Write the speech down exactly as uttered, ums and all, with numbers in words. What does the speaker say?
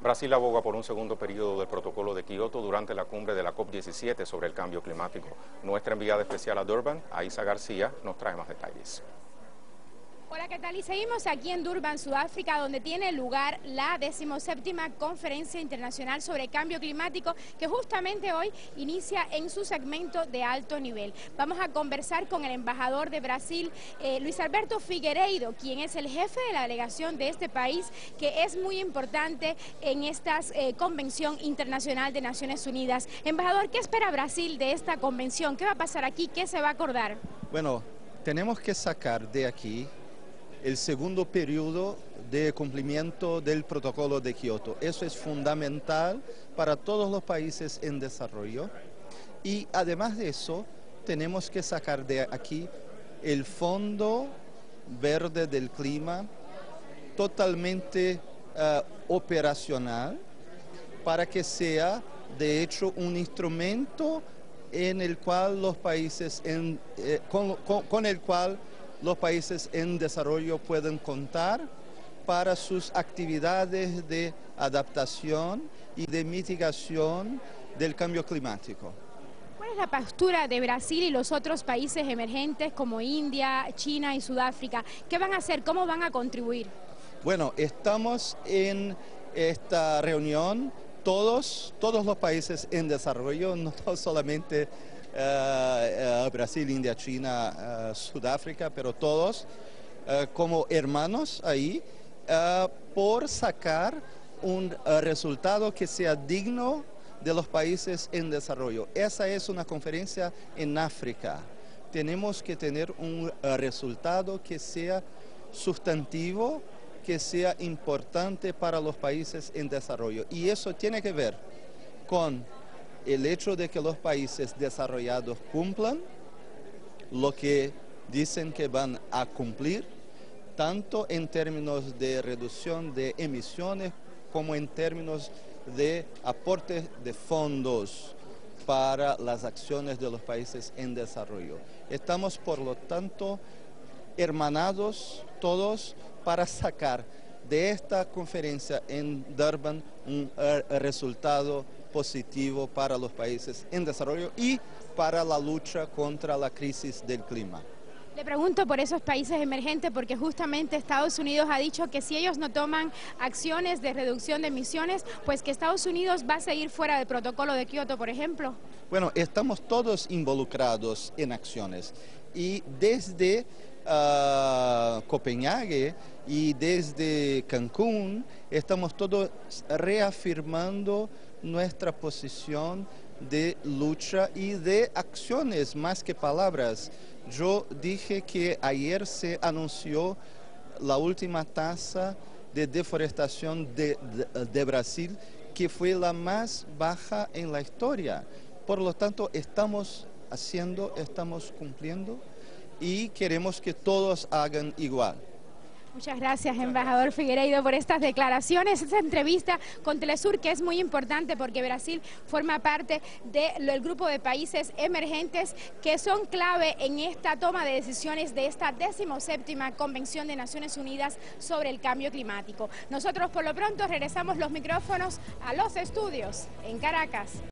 Brasil aboga por un segundo periodo del protocolo de Kioto durante la cumbre de la COP diecisiete sobre el cambio climático. Nuestra enviada especial a Durban, Aisa García, nos trae más detalles. Hola, ¿qué tal? Y seguimos aquí en Durban, Sudáfrica, donde tiene lugar la decimoséptima Conferencia Internacional sobre Cambio Climático, que justamente hoy inicia en su segmento de alto nivel. Vamos a conversar con el embajador de Brasil, eh, Luis Alberto Figueiredo, quien es el jefe de la delegación de este país, que es muy importante en esta eh, Convención Internacional de Naciones Unidas. Embajador, ¿qué espera Brasil de esta convención? ¿Qué va a pasar aquí? ¿Qué se va a acordar? Bueno, tenemos que sacar de aquí el segundo periodo de cumplimiento del protocolo de Kioto. Eso es fundamental para todos los países en desarrollo. Y además de eso, tenemos que sacar de aquí el Fondo Verde del Clima totalmente uh, operacional para que sea, de hecho, un instrumento en el cual los países, en, eh, con, con, con el cual los países en desarrollo pueden contar para sus actividades de adaptación y de mitigación del cambio climático. ¿Cuál es la postura de Brasil y los otros países emergentes como India, China y Sudáfrica? ¿Qué van a hacer? ¿Cómo van a contribuir? Bueno, estamos en esta reunión todos, todos los países en desarrollo, no solamente Uh, uh, Brasil, India, China, uh, Sudáfrica, pero todos uh, como hermanos ahí, uh, por sacar un uh, resultado que sea digno de los países en desarrollo. Esa es una conferencia en África. Tenemos que tener un uh, resultado que sea sustantivo, que sea importante para los países en desarrollo. Y eso tiene que ver con el hecho de que los países desarrollados cumplan lo que dicen que van a cumplir, tanto en términos de reducción de emisiones como en términos de aporte de fondos para las acciones de los países en desarrollo. Estamos, por lo tanto, hermanados todos para sacar de esta conferencia en Durban un uh, resultado positivo para los países en desarrollo y para la lucha contra la crisis del clima. Le pregunto por esos países emergentes porque justamente Estados Unidos ha dicho que si ellos no toman acciones de reducción de emisiones, pues que Estados Unidos va a seguir fuera del protocolo de Kioto, por ejemplo. Bueno, estamos todos involucrados en acciones y desde uh, Copenhague y desde Cancún estamos todos reafirmando nuestra posición de lucha y de acciones más que palabras. Yo dije que ayer se anunció la última tasa de deforestación de, de, de Brasil, que fue la más baja en la historia. Por lo tanto, estamos haciendo, estamos cumpliendo y queremos que todos hagan igual. Muchas gracias, embajador Figueiredo, por estas declaraciones, esta entrevista con Telesur, que es muy importante porque Brasil forma parte del grupo de países emergentes que son clave en esta toma de decisiones de esta decimoséptima Convención de Naciones Unidas sobre el Cambio Climático. Nosotros, por lo pronto, regresamos los micrófonos a los estudios en Caracas.